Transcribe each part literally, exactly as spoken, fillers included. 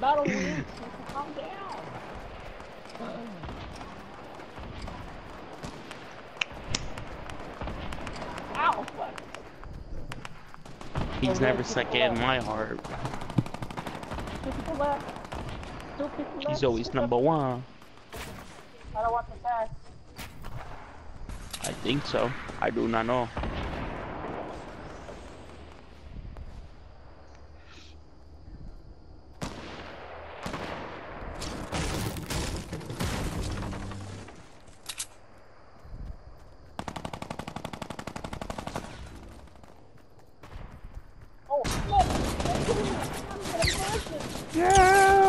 battle wins. Calm down. Ow, fuck. He's never second in my heart. Two people left. Two people left. He's always number one. I don't want the pass. I think so. I do not know. Oh, look! Yeah.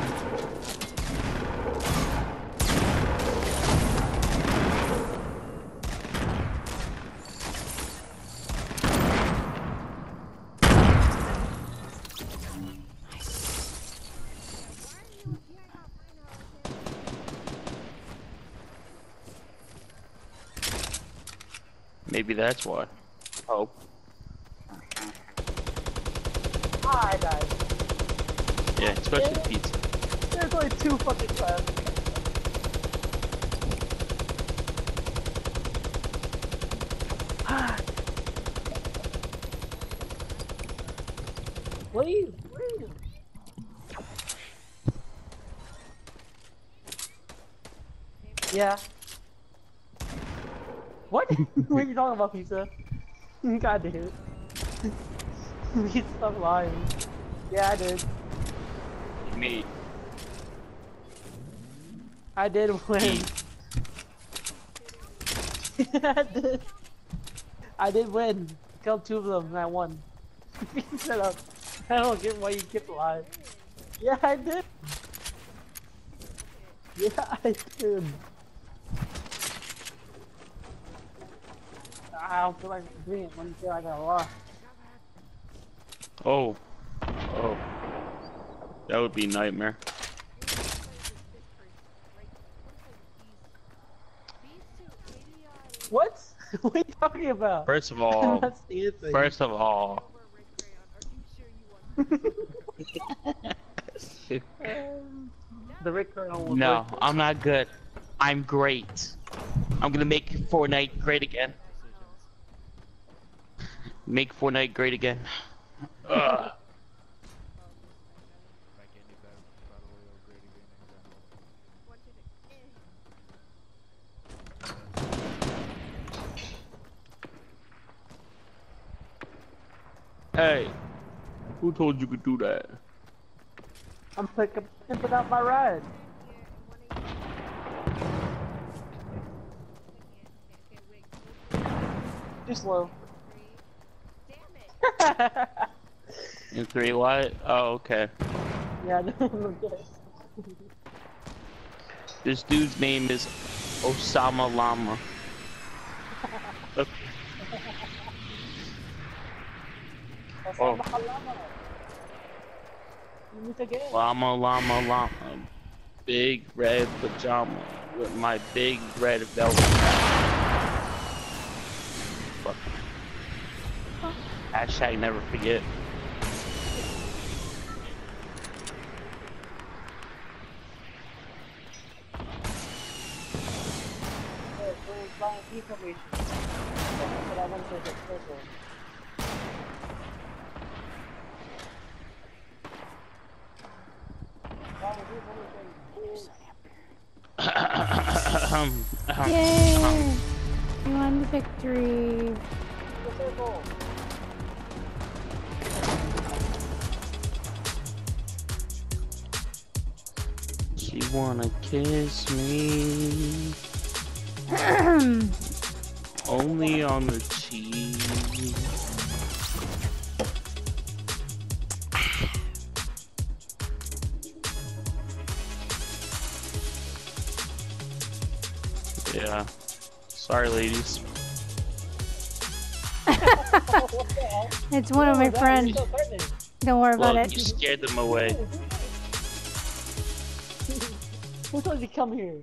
Maybe that's why. Oh. I died. Yeah, especially pizza. There's only two fucking clans. Please, please. Yeah. What? What are you talking about, pizza? God damn it. Pizza, stop lying. Yeah, I did. Me. I did win. I did. I did win. Killed two of them and I won. Shut up. I don't get why you keep lying. Yeah, I did. Yeah, I did. I don't feel like doing it when you feel like I lost. Oh. Oh. That would be a nightmare. What? What are you talking about? First of all, That's the thing. first of all, The Rick Colonel was no, like, I'm not good. I'm great. I'm gonna make Fortnite great again. Make Fortnite great again. Ugh. Hey, who told you could do that? I'm picking pimping out my ride. Too slow. In three, what? Oh, okay. Yeah, I don't guess. This dude's name is Osama Lama. Okay. Oh. Llama, llama, llama. Big red pajama with my big red velvet hat. Fuck. Hashtag never forget. Yay! We won the victory. She wanna kiss me. Only on the cheek. Yeah. Sorry, ladies. It's one of my friends. Don't worry about Well, it. you scared them away. Who told you to come here?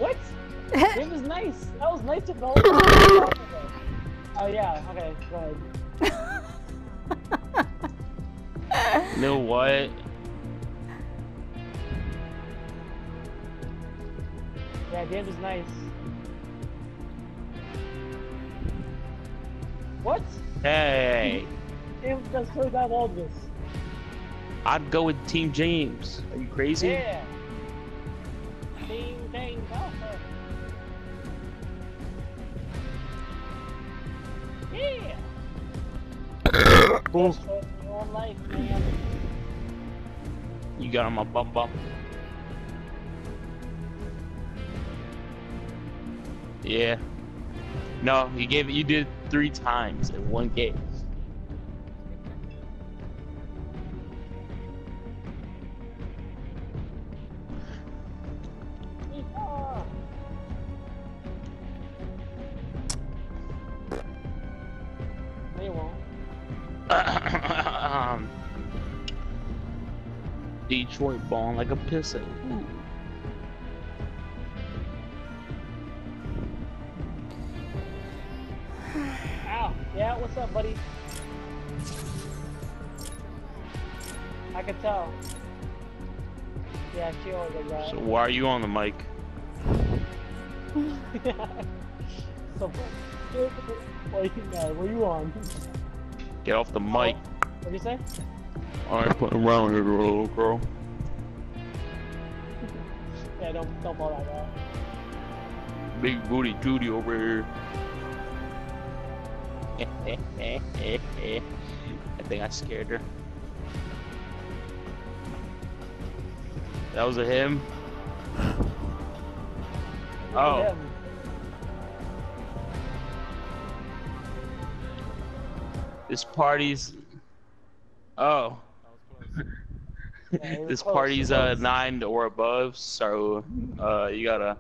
What? It was nice. That was nice to know. Oh yeah. Okay. Go ahead. You know what? Yeah, James is nice. What? Hey, James does so bad all this. I'd go with Team James. Are you crazy? Yeah. Team James Alpha. Yeah. Boom. Best choice in your own life, man. You got on my bum bum. Yeah. No, you gave it. You did it three times in one game. Yeehaw. No, you won't. um, Detroit balling like a pisser. Ooh. Ow. Yeah, what's up, buddy? I can tell. Yeah, she always like that. So why are you on the mic? So, what are you, uh, what are you on? Get off the mic. What do you say? I ain't putting around here, little girl. Yeah, don't, don't ball like that. Big booty Judy over here. I think I scared her. That was a him? Oh. Him. This party's... Oh. Yeah, it was This close, party's uh, close. nine or above, so uh, you gotta...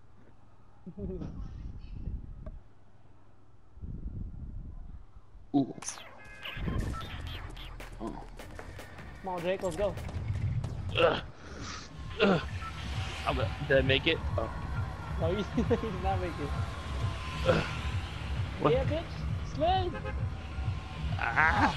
Ooh. Oh. Come on, Jake, let's go. Ugh. Ugh. I'm gonna, did I make it? Oh. No, you, you did not make it. Ugh. What? Yeah, bitch. Slid. Ah.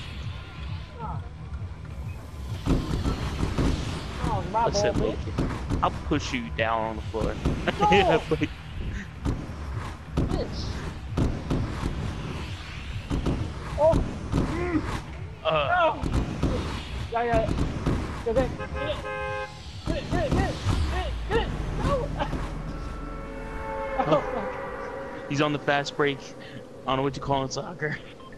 Oh, my Listen, ball, look, bitch. I'll push you down on the floor. No. But- Bitch. Oh. uh, Oh. Yeah, yeah. Get it. Get it. Get it. Get it. Get it. Get it. Get it. No. Oh, fuck. he's on the fast break. I don't know what you call in soccer.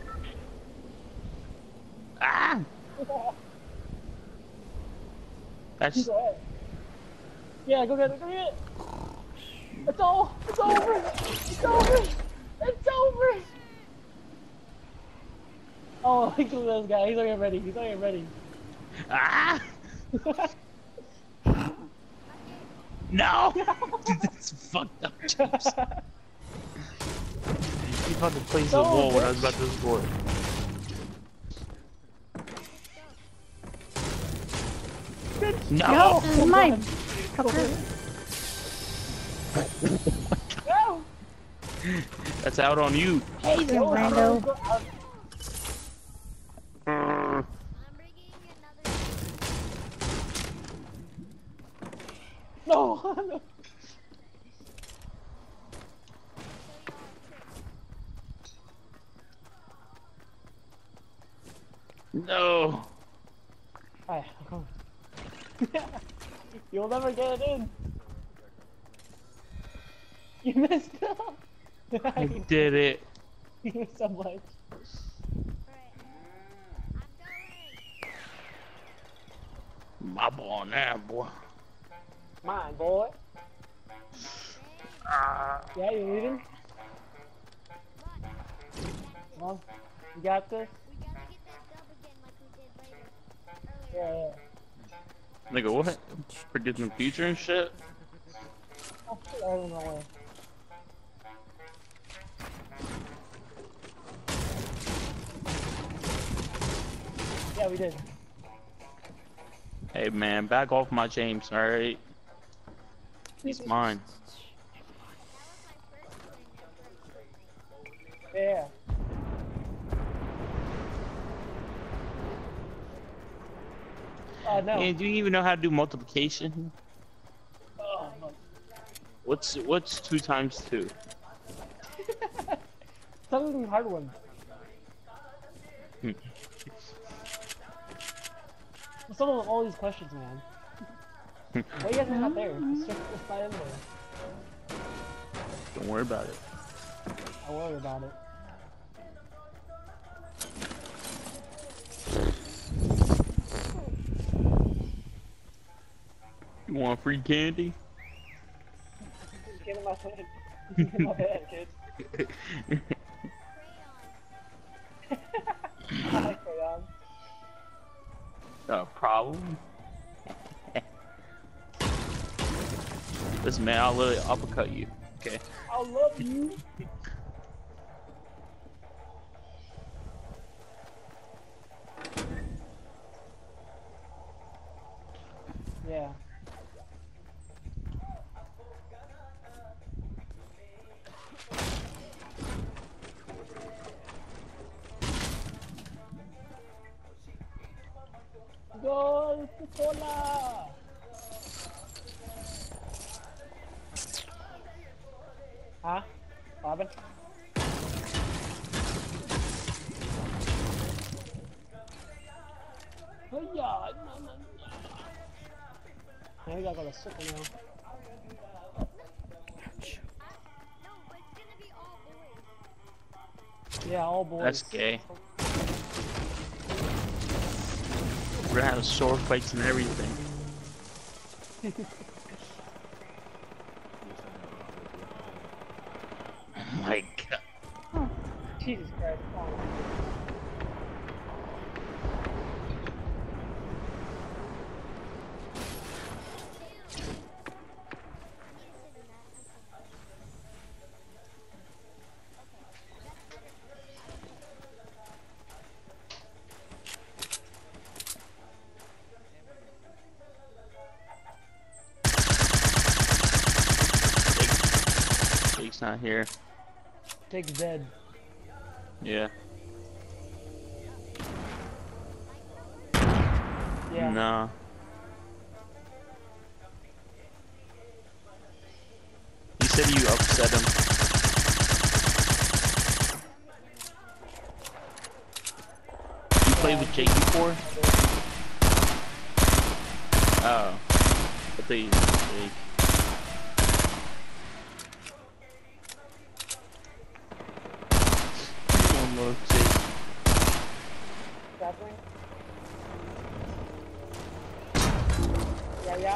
Ah! That's Go ahead. Yeah, go get it. Go get it. It's all. It's over. It's over. It's over. Oh, look at this guy. He's not even ready. He's not even ready. ah! No! That's fucked up, James. He fucking placed the No, wall when I was bitch. about to score. No! No. This is mine. No. That's out on you. Hey, you No, rando. no, no. Uh, No, no. No. Alright, come on. You'll never get it in. You missed it. I did it. You missed so much. My ball now, boy. Mine, boy. Ah. Yeah, you leaving? Come on. You got this? Yeah, yeah. Nigga, what? Predicting the future and shit? Oh, shit, I don't know where. Yeah, we did. Hey man, back off my James, alright? He's mine. Yeah. Oh no. And do you even know how to do multiplication? Oh, no. What's what's two times two? Some of them hard ones. Hmm. Some of all these questions, man. Why you guys are not there? It's just it's not in there. Don't worry about it. I worry about it. You want free candy? Get in my head. Get in my head, kid. I like crayon. No problem. Listen, man, I'll literally uppercut you. Okay. I love you. Yeah. Gol, Coca-Cola. Huh? Robin? Oh yeah, no, no, no. Now we gotta go to circle now. Yeah, all boys. That's gay. We're gonna have sword fights and everything. Oh my god. Oh. Jesus Christ. Oh. Jake's not here. Jake's dead. Yeah. Yeah. No. You said you upset him. You played with Jake before? Oh. I thought you said Jake. One more Jake. Grappling? Yeah, yeah.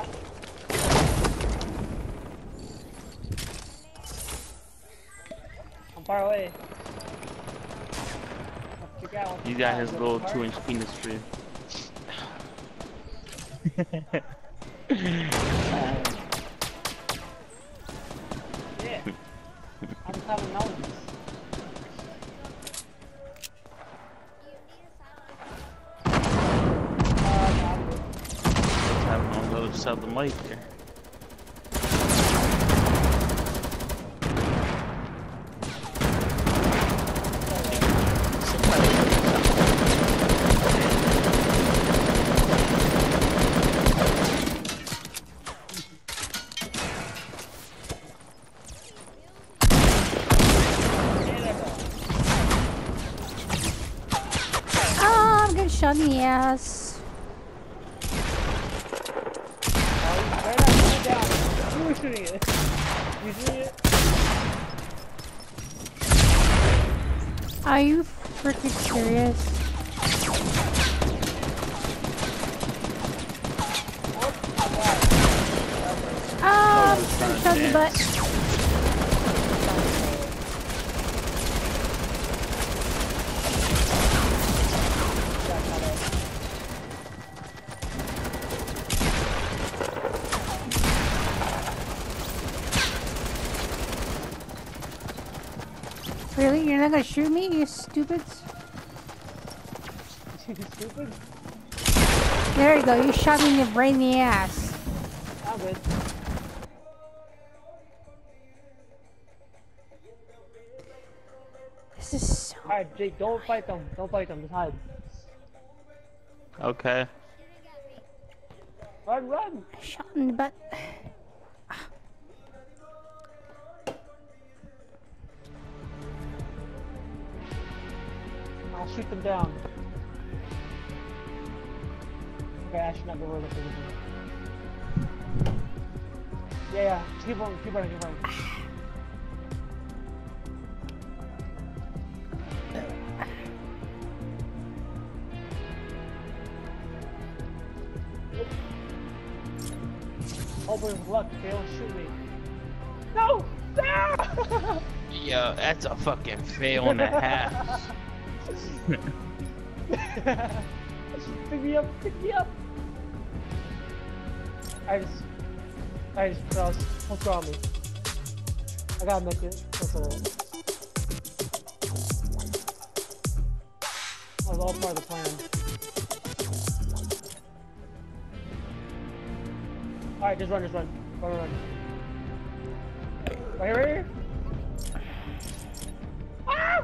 I'm far away. Let's check out. He got his little two inch penis for you. Yeah. I'm just having mountains. Uh, no, I'm good. Let's have him on the other side of the mic here. Oh, I'm getting shot in the ass. Oh, right now, shoot it down. Who was shooting it? You shooting it? Are you freaking serious? Ah, I'm getting shot in the butt. Really? You're not gonna shoot me, you stupids? You stupid? There you go, you shot me in the brain in the ass. I'm good. This Alright, Jake, don't fight them. Don't fight them. Just hide. Okay. Run, run! Shot in the butt. I'll shoot them down. Okay, I should not go over the position. Yeah, yeah. Just keep on, keep running, keep running. Open with luck, they don't shoot me. No! No! Yo, that's a fucking fail and a half. Pick me up, pick me up! I just... I just crossed. What's wrong with me? I gotta make it. That's alright. That was all part of the plan. Alright, just run, just run. Run, run, run. Right here, right here. Ah!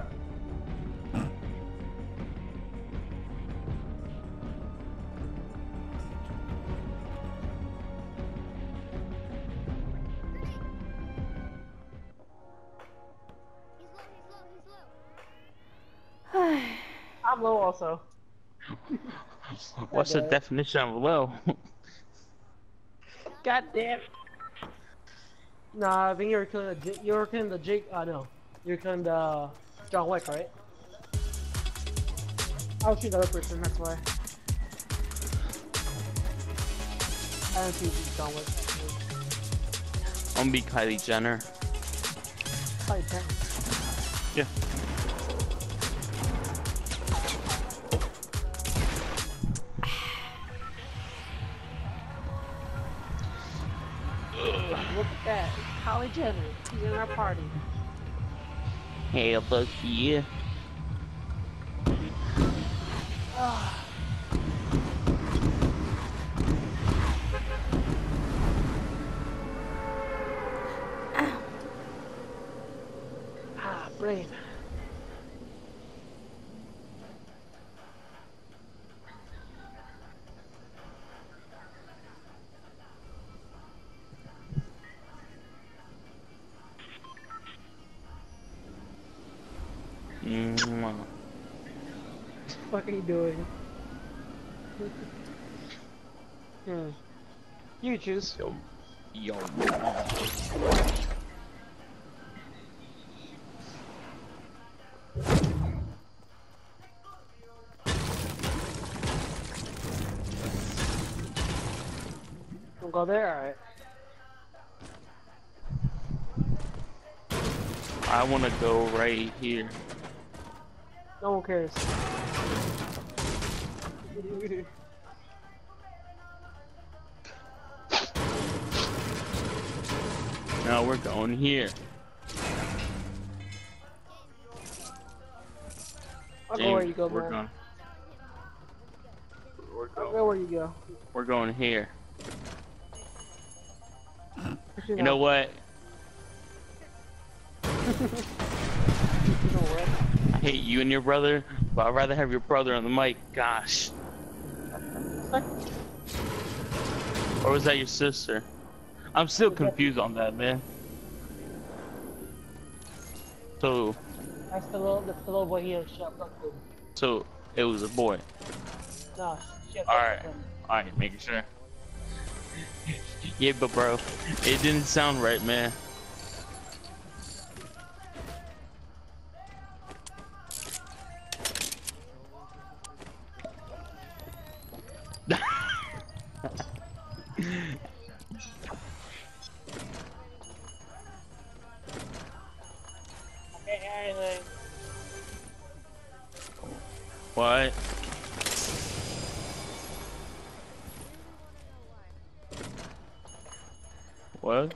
I'm low also. What's the definition of low? God damn. Nah, I think you were killing the you were killing the Jake. Uh, no, you're killing the uh, John Wick, right? I'll shoot the other person. That's why. I don't see John Wick. I'm gonna be Kylie Jenner. Kylie Jenner. Yeah. Look at that. Kylie Jenner. She's in our party. Hey, look here. Ah. Ah, brain. Mwah. What the fuck are you doing? Hmm. You choose. Yo. Yo. Don't go there, alright. I wanna go right here. No one cares. No, we're going here. I'll go where you go, we're man. going. We're I'll going. go where you go. We're going here. You You know what? You know what? I hate you and your brother, but I'd rather have your brother on the mic. Gosh. Or was that your sister? I'm still confused on that, man. So, That's the little, that's the little boy here. Shut up, dude. so it was a boy. No, shut All up. right, all right, making sure. Yeah, but bro, it didn't sound right, man. Anything. What? What?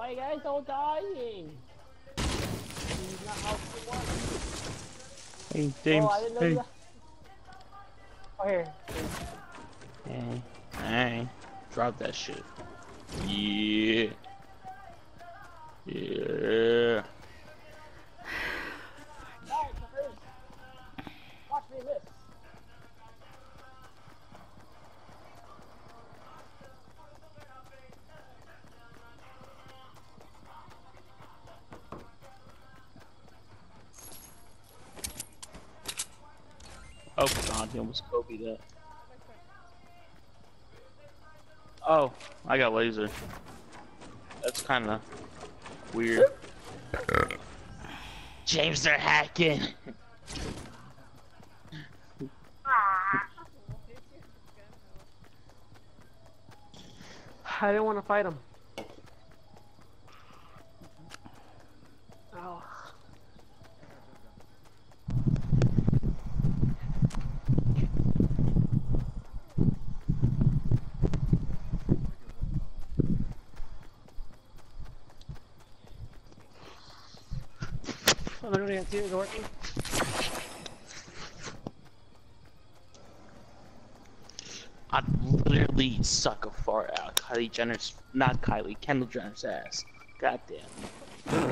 Why you guys all dying? He's not out for one. Hey, James. Oh, I didn't know Hey. that. Oh, here. Hey. Hey. Drop that shit. Yeah. Yeah. No, Chris. Watch me miss. Oh god, he almost Kobe that. Oh, I got laser. That's kinda weird. James, they're hacking! I didn't want to fight him. Oh. I'm literally gonna see it working. I literally suck a fart out Kylie Jenner's, not Kylie, Kendall Jenner's ass. God damn.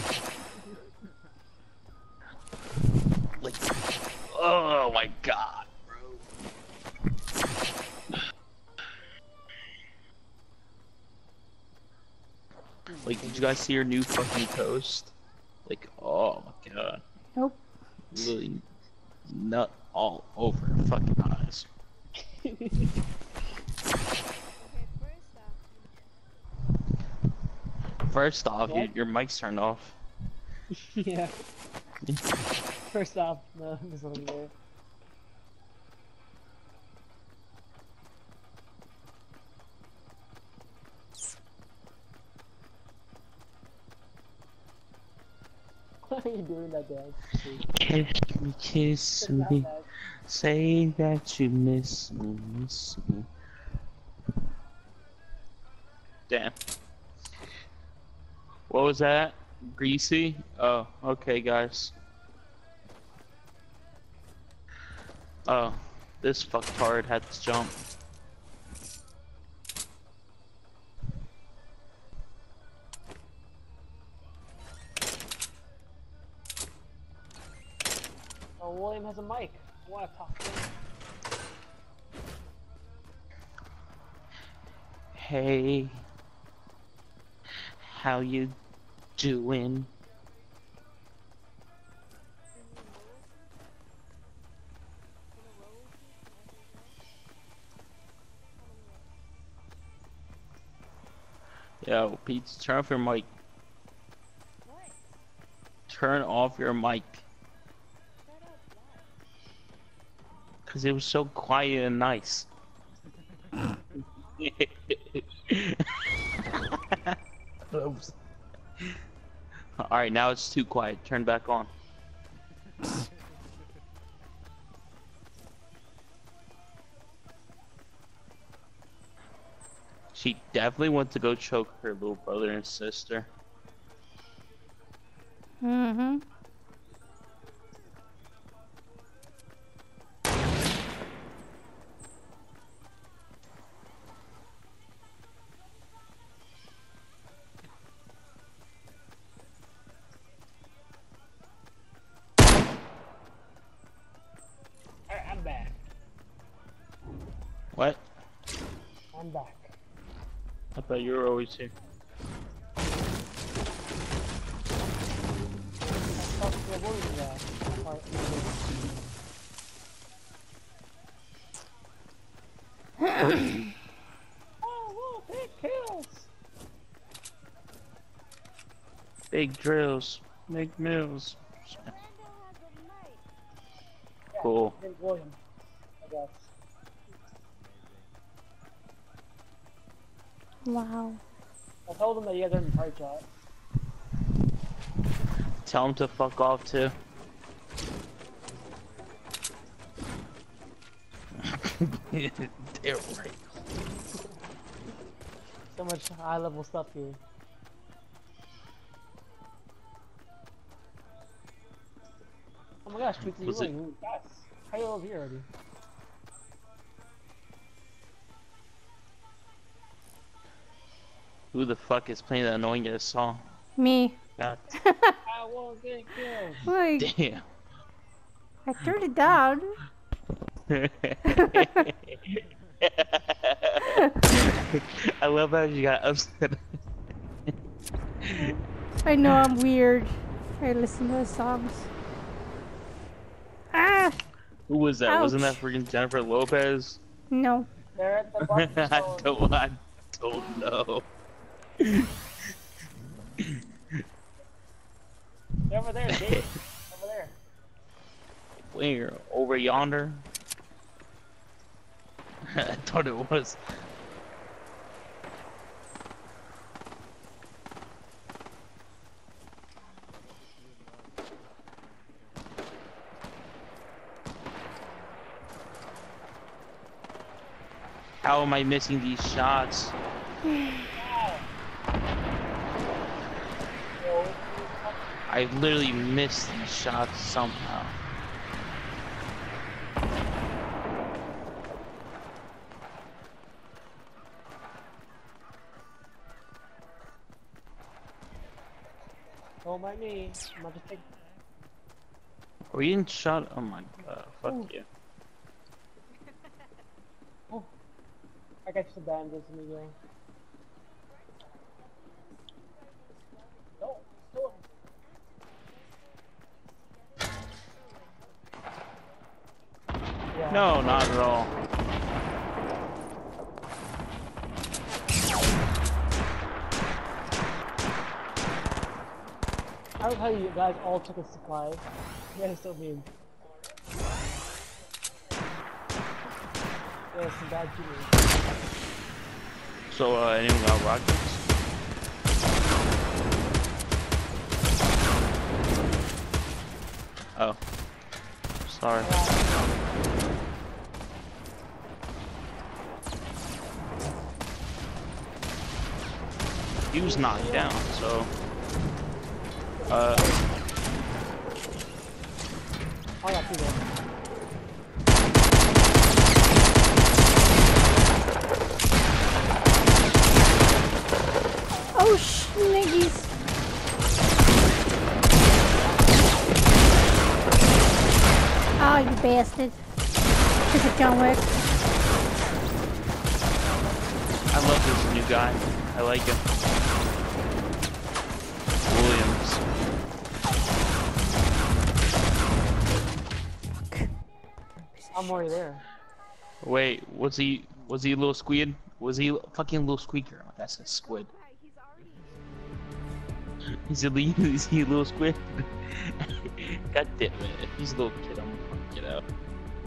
Like, oh my god, bro. Like, did you guys see her new fucking toast? Like, oh my god. Nope. Literally nut all over her fucking eyes. First off, your, your mic's turned off. Yeah. First off, no, there's nothing there. Why are you doing that, Dad? Kiss me, kiss me, say that you miss me, miss me. Damn. What was that? Greasy? Oh, okay, guys. Oh, this fucktard had to jump. Oh, William has a mic. I want to talk to him. Hey, how you doing? Yo, Pete, turn off your mic. What? Turn off your mic. Shut up, why? Cause it was so quiet and nice. Oops. Alright, now it's too quiet. Turn back on. She definitely went to go choke her little brother and sister. Mm-hmm. Alright, I'm back. What? I'm back. I thought you were always here. I talked to the William guy. Alright, oh, whoa, big kills! Big drills, make mills. Orlando has a mic. Yeah, Cool. Big William, I guess. Wow. I told him that you guys are in part chat. Tell him to fuck off too. They're right. So much high level stuff here. my gosh, Pizza, you Was like, it- guys, how you over here already? Who the fuck is playing the annoying ass song? Me. God I won't get killed. Like, damn. I turned it down. I love how you got upset. I know I'm weird. I listen to the songs. Ah! Who was that? Wasn't that Ouch. freaking Jennifer Lopez? No. They're at the barbecue I stone. don't, I don't know. They're over there, Dave. Over there. Where? Over yonder? I thought it was. How am I missing these shots? I literally missed these shots somehow. Don't mind me. I'm about to take. Are we in shot? Oh my god, fuck Ooh. you. Oh, I got you the bandits, amigo. No, no. Yeah. No, not at all. I love how you guys all took a supply. You guys so mean. Yeah, some bad teammates. So, uh, anyone got rockets? Oh. Sorry. He was knocked down, so. Uh. I got two there. Oh, sniggies. Oh, you bastard. Took it, John Wick. I love this new guy. I like him. Williams. I'm already there. Wait, was he was he a little squid? Was he a fucking little squeaker? That's a squid. He's a little, is he a little squid? God damn it! If he's a little kid, I'm gonna fucking get out.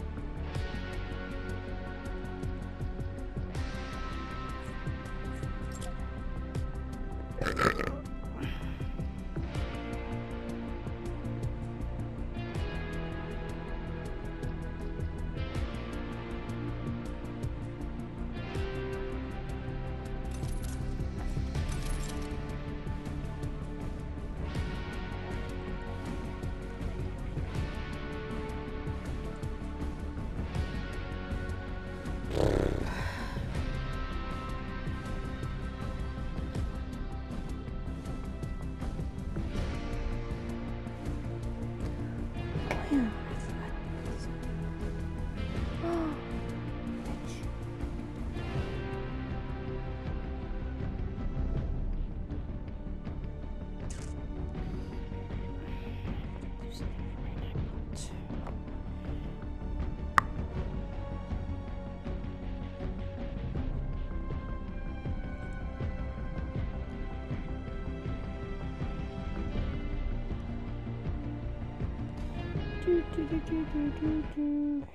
Do, do, do, do, do, do, do.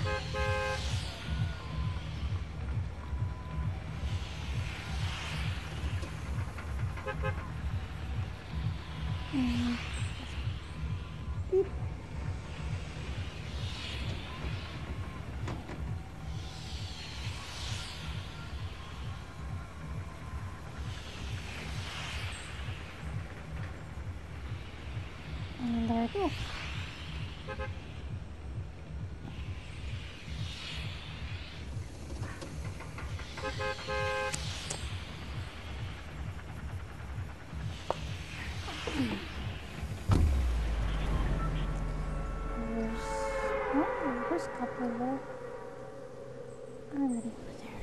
And beep. And there I go. There's, oh, there's a couple there. I'm ready over there.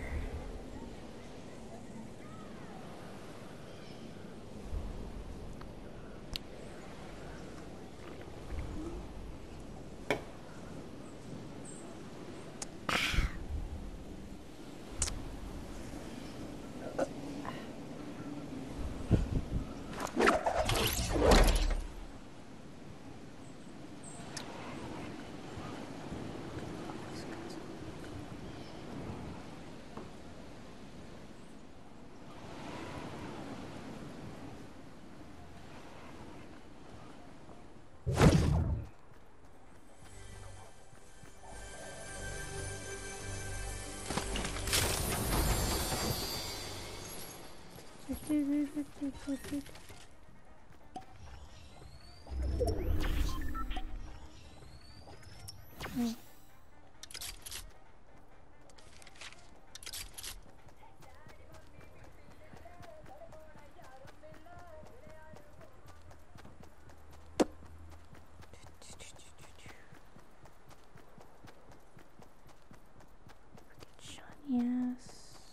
Mm. Yes.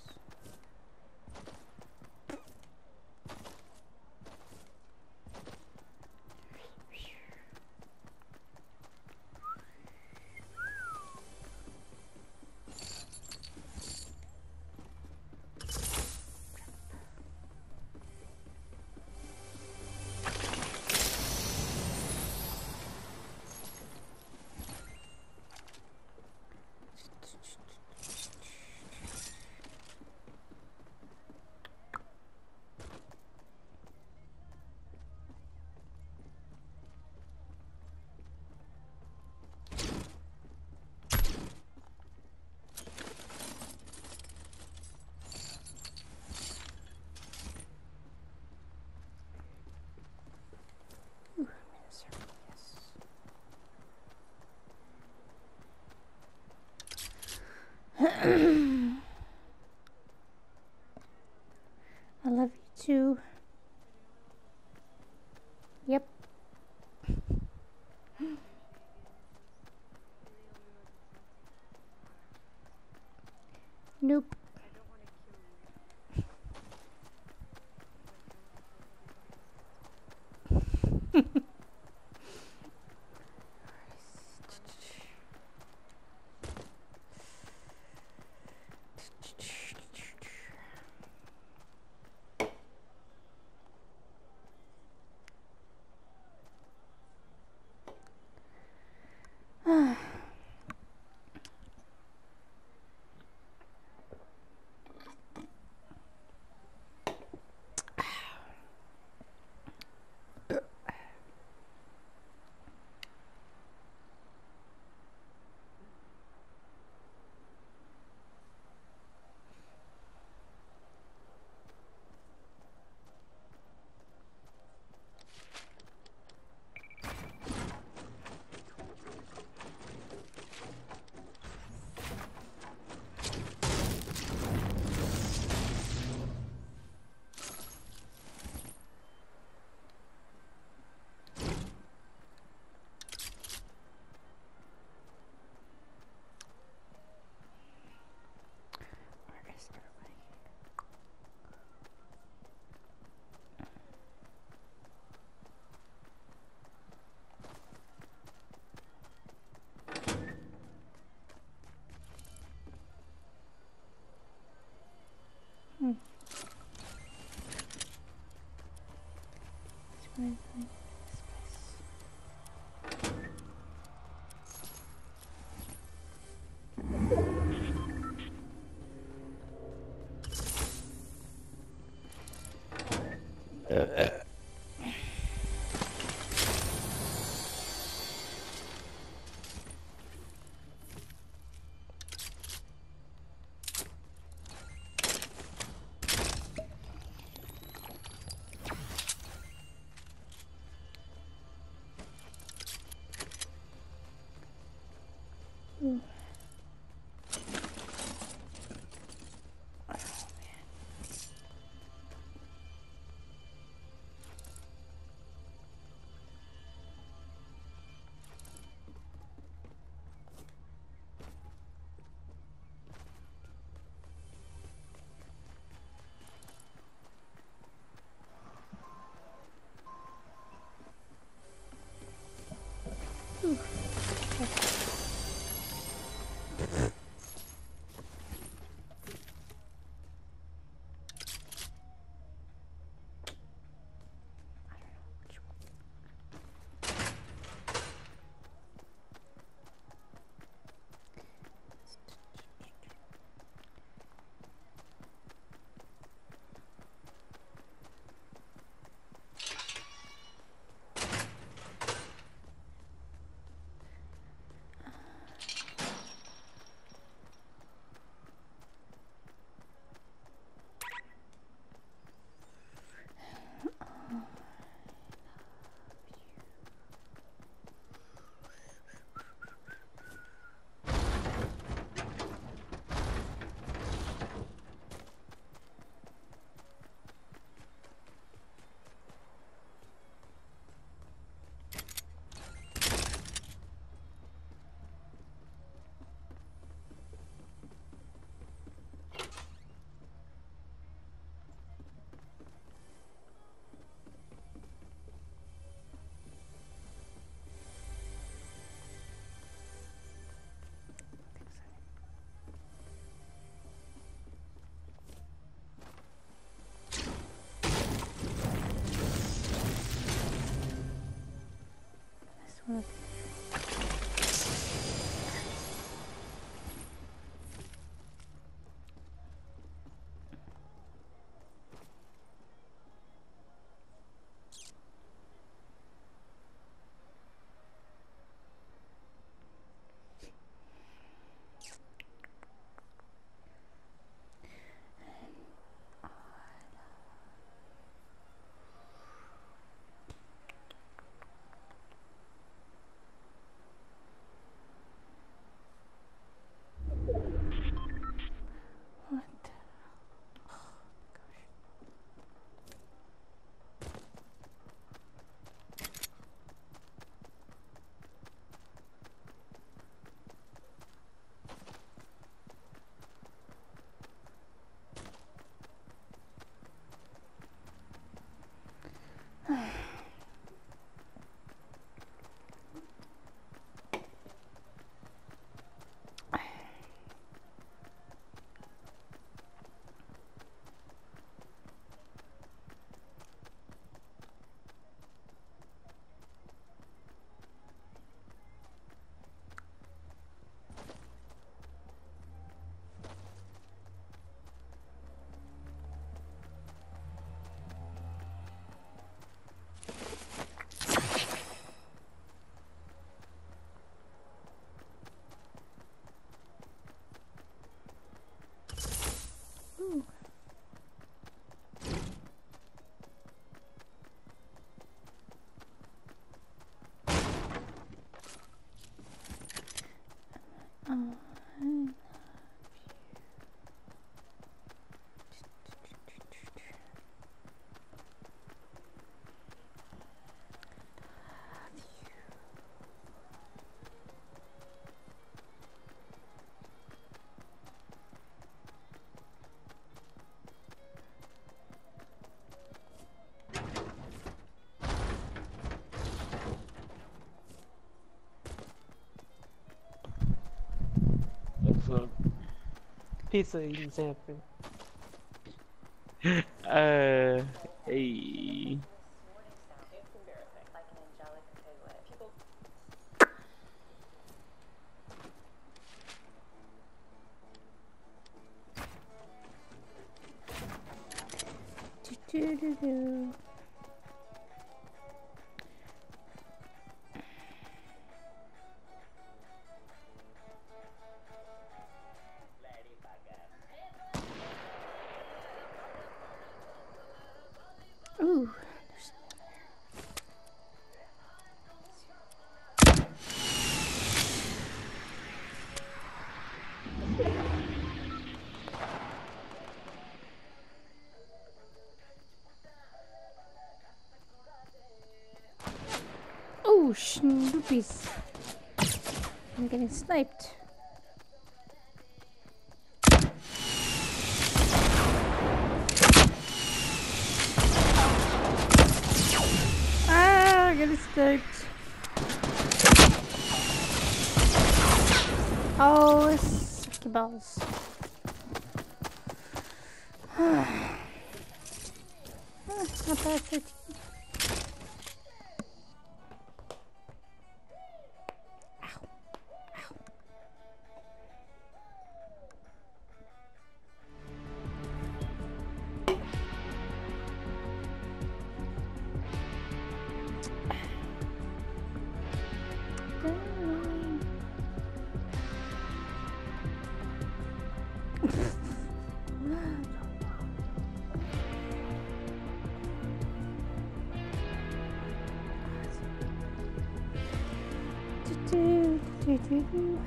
I love you too. Yep. Nope. Hmm. Where is my space? This one. What? Ooh. Oh, I What's up? Pizza eating something. Uh, hey. do do do do. Oh, snoopies. I'm getting sniped. Ah, I'm getting sniped. Oh, sucky balls. Ah, not bad, thirteen. Do, do, do, do.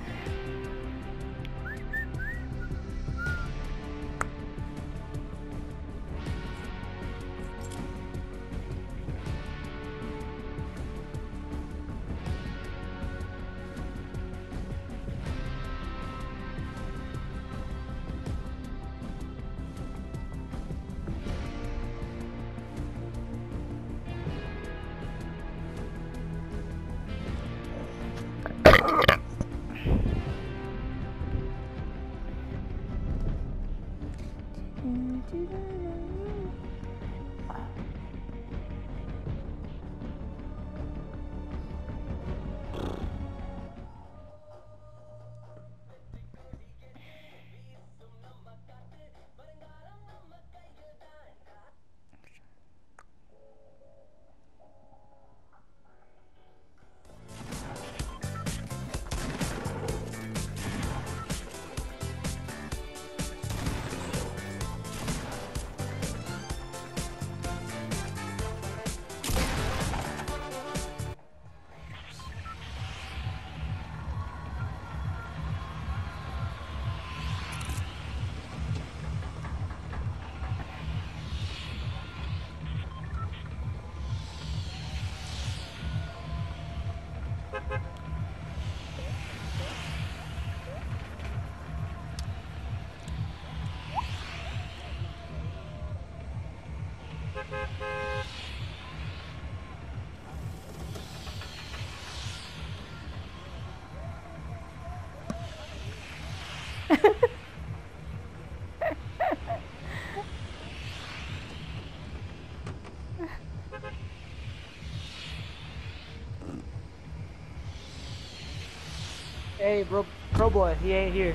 Hey, bro, pro boy, he ain't here.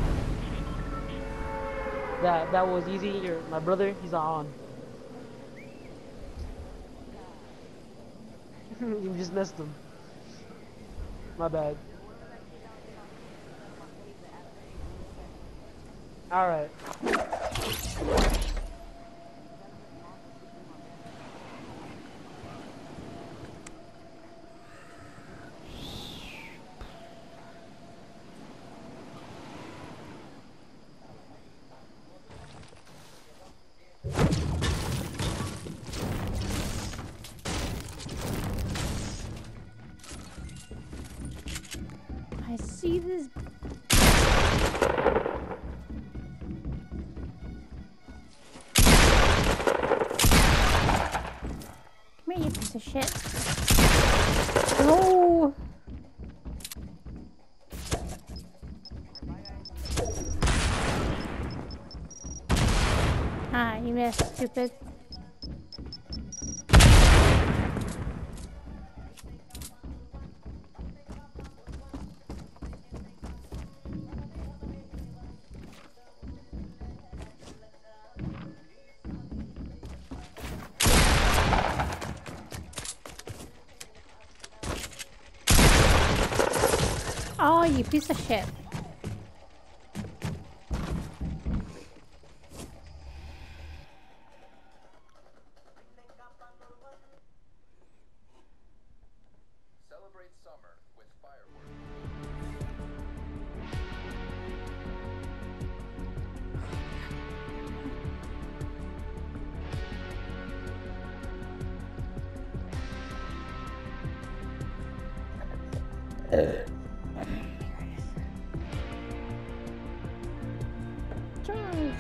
That that was easy. Your my brother, he's not on. You just missed him. My bad. All right. I see this. Come here, you piece of shit. No! Ah, you missed, stupid. Oh, you piece of shit. Celebrate summer with fireworks. George.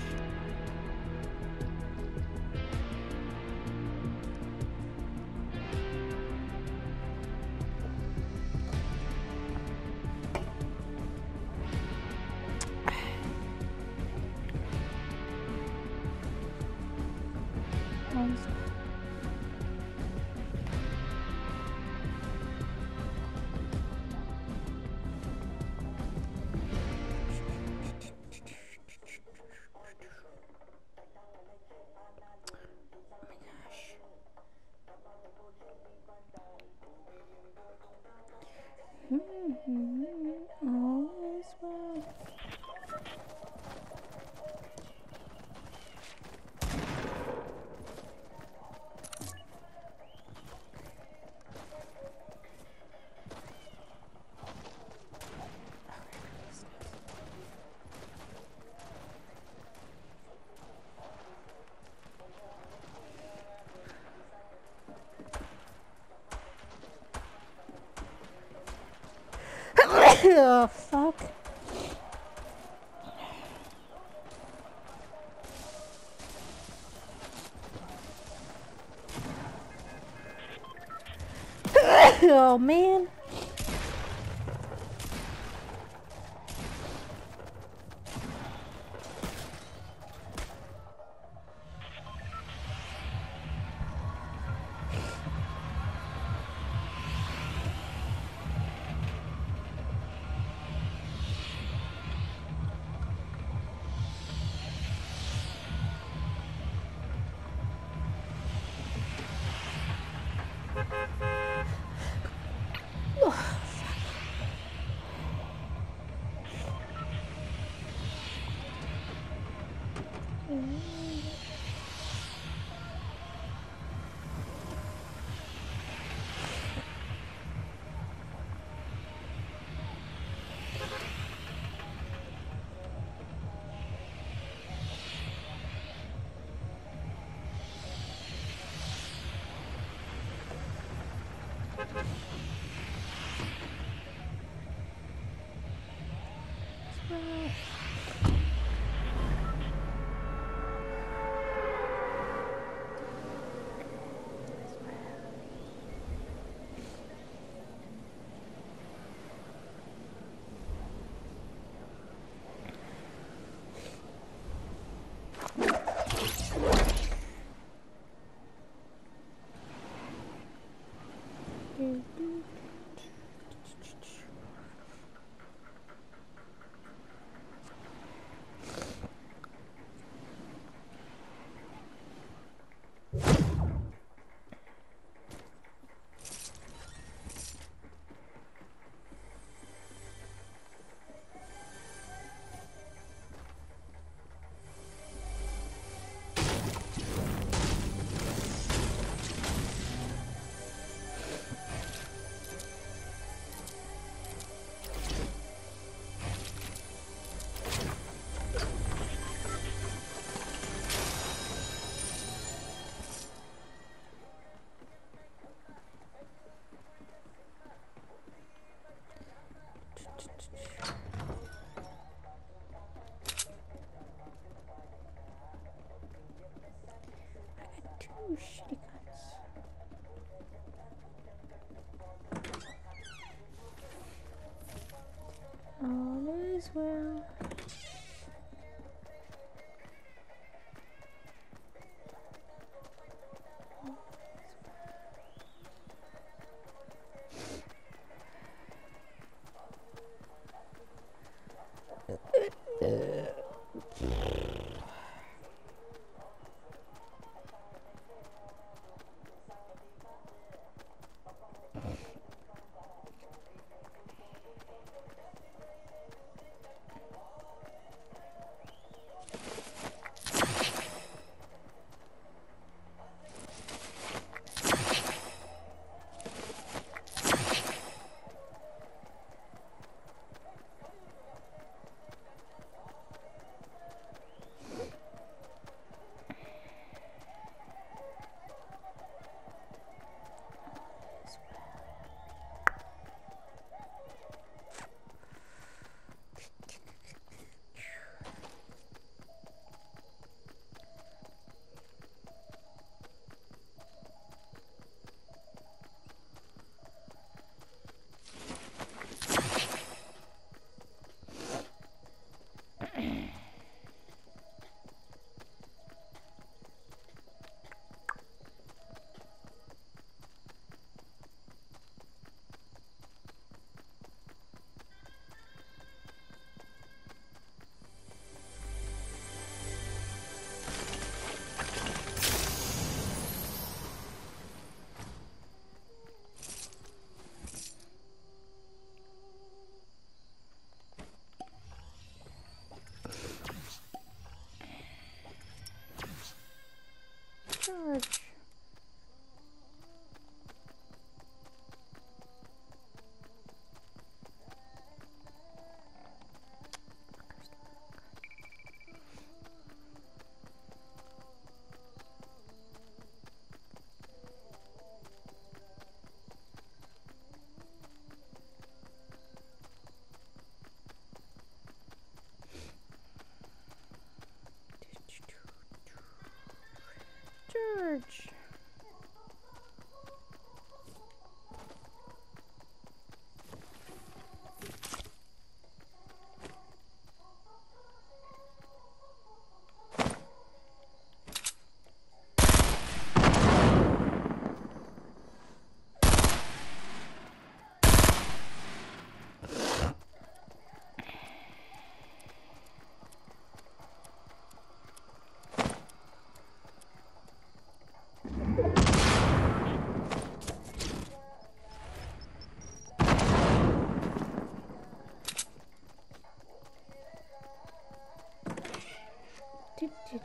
Nice. Mm-hmm. All is well. Oh, fuck. Oh, man.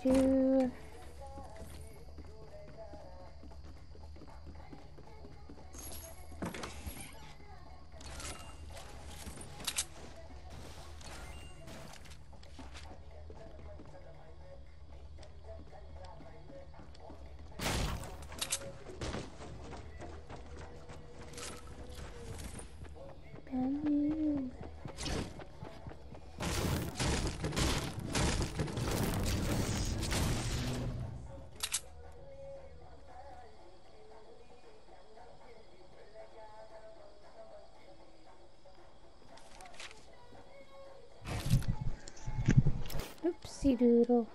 do. Benny. Oopsie doodle.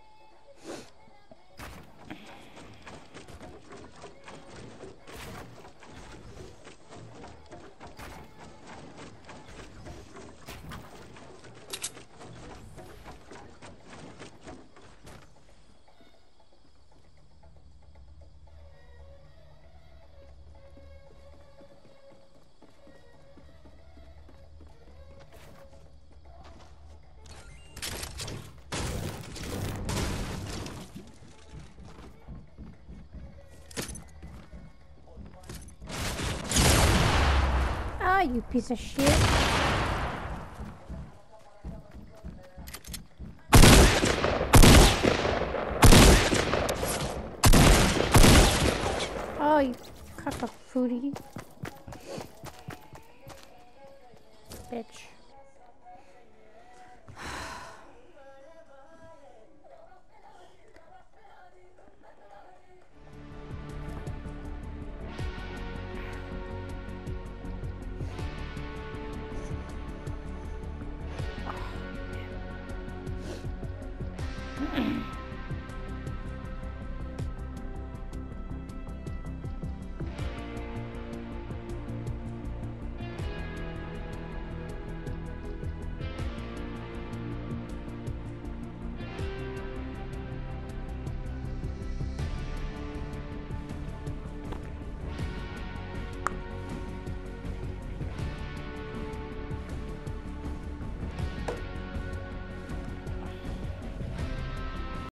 Ah, you piece of shit. Oh, you cock a foodie. Bitch.